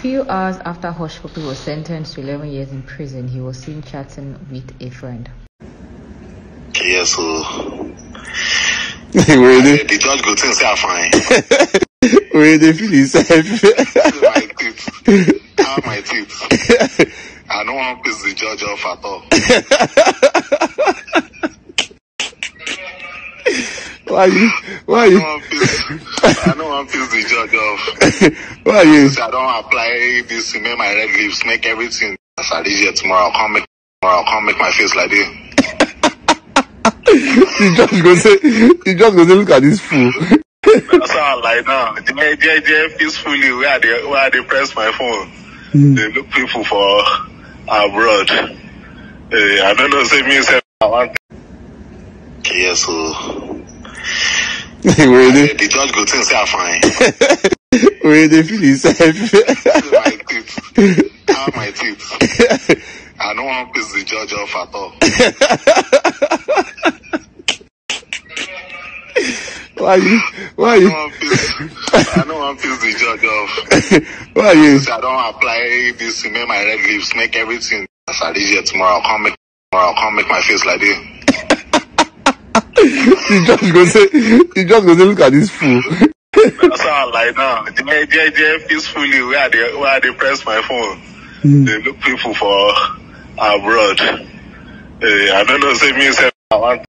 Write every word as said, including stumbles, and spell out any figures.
few hours after Hushpuppi was sentenced to eleven years in prison, he was seen chatting with a friend. Yes, so Really? the judge go think say I fine. Where they feel himself? My teeth. How my teeth. I don't want to piss the judge off at all. Why you? Why I you? don't want to piss, I don't want to piss the judge off. Why you? I don't apply this to make my red lips, make everything. As I did here tomorrow, I'll come make, tomorrow, I'll come make my face like this. The judge go say, the judge go say, look at this fool. That's how I like now. J J J peacefully where they where they press my phone. Mm. They look people for abroad. Hey, I don't know say me say I want. Yes, so really? The judge go think say I fine. Where they feel himself? My teeth. How my teeth. I don't want to piss the judge off at all. Why you? Why you? I don't want to piss, I don't want to piss the judge off. Why you? I don't apply this to make my red lips, make everything. As I did here tomorrow, I'll come make, tomorrow, I'll come make my face like this. The judge go say, the judge go say, look at this fool. That's how I like now. J J J peacefully where they where they press my phone. Mm. They look people for abroad. Hey, I don't know say me say I want.